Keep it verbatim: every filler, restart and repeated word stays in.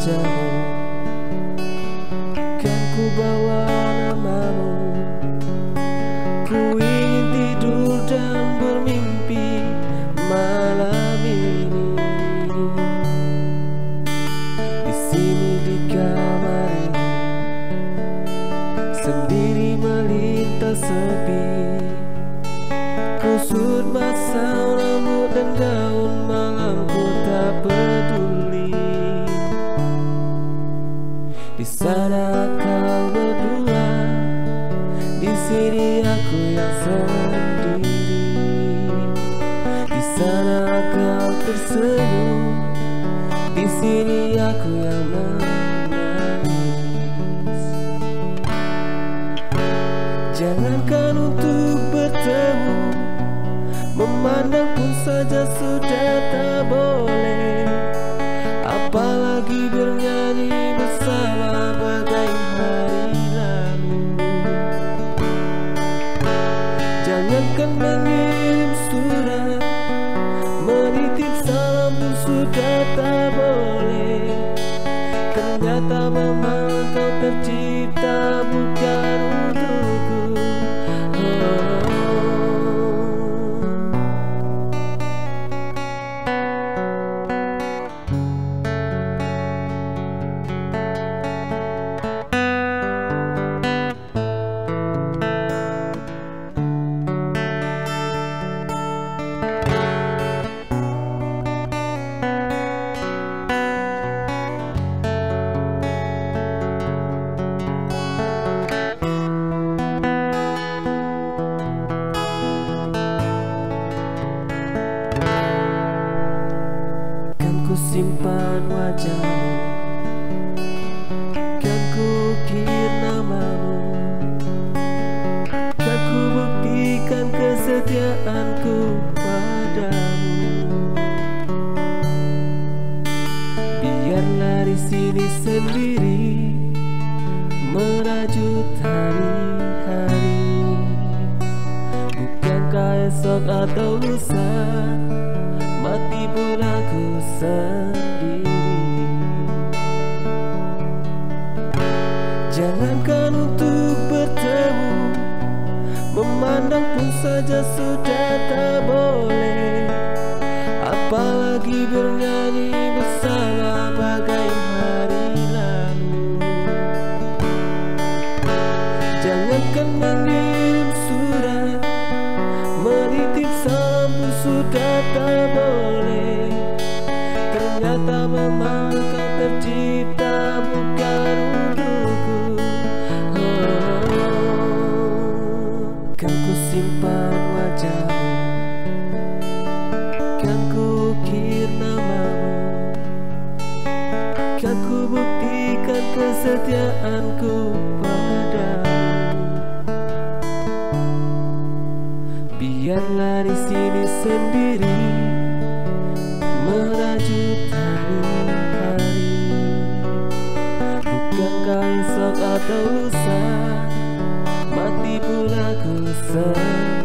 wajahmu, kan ku bawa namamu. Ku ingin tidur dan bermimpi malam ini, di sini di kamar ini, sendiri melintas sepi. Kusut basah rambut dan gaun malam, ku tak peduli. Di sana kau berdua, di sini aku yang sendiri. Di sana kau tersenyum, di sini aku yang menangis. Jangankan untuk bertemu, memandang pun saja sudah tak boleh, apalagi bernyanyi bersama bagai hari lalu. Jangankan mengirim surat, menitip salam pun sudah tak boleh. Ternyata memang kau tercipta bukan untukku. Simpan wajahmu, kan ku ukir namamu, kan ku buktikan kesetiaanku padamu. Biarlah di sini sendiri merajut hari-hari, bukankah esok atau lusa mati pun aku sendiri. Jangankan untuk bertemu, memandang pun saja sudah tak boleh, apalagi bernyanyi bersama bagai hari lalu. Jangankan mengirim surat, menitip salam pun sudah tak boleh. Ternyata memang kau tercipta bukan untukku. Oh, kan ku simpan wajahmu, kan ku ukir namamu, kan ku buktikan kesetiaanku padamu. Biarlah di sini sendiri merajut hari-hari, bukankah esok atau lusa mati pun aku sendiri.